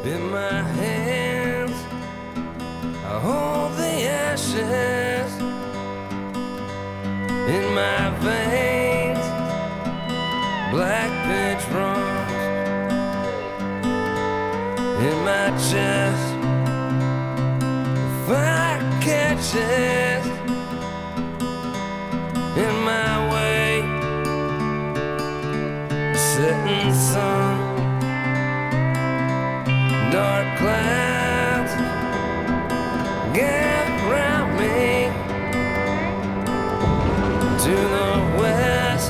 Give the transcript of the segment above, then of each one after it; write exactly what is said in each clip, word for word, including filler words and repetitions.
In my hands, I hold the ashes. In my veins, black pitch runs. In my chest, fire catches. In my way, setting sun. Dark clouds gather around me. To the west,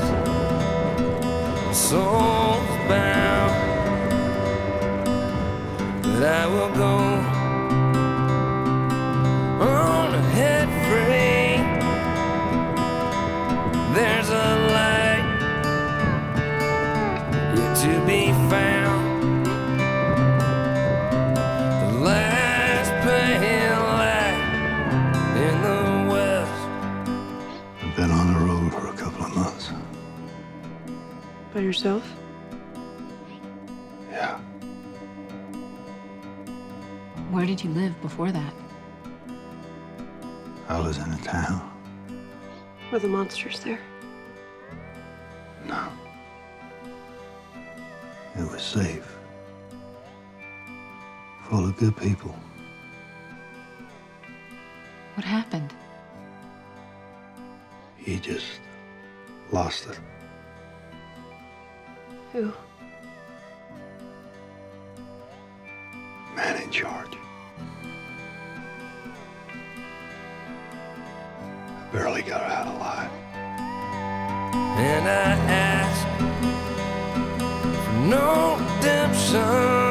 soul's bound, but I will go on ahead free. There's a light yet to be found. Last pale light in the west. I've been on the road for a couple of months. By yourself? Yeah. Where did you live before that? I was in a town. Were the monsters there? No. It was safe. Full of good people. What happened? He just lost it. Who? Man in charge. I barely got out alive. And I ask for no redemption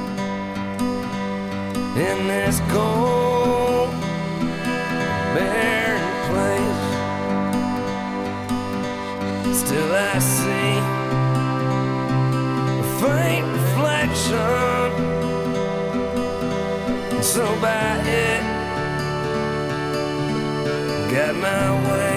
in this cold, barren place. Still I see a faint reflection, and so by it, got my way.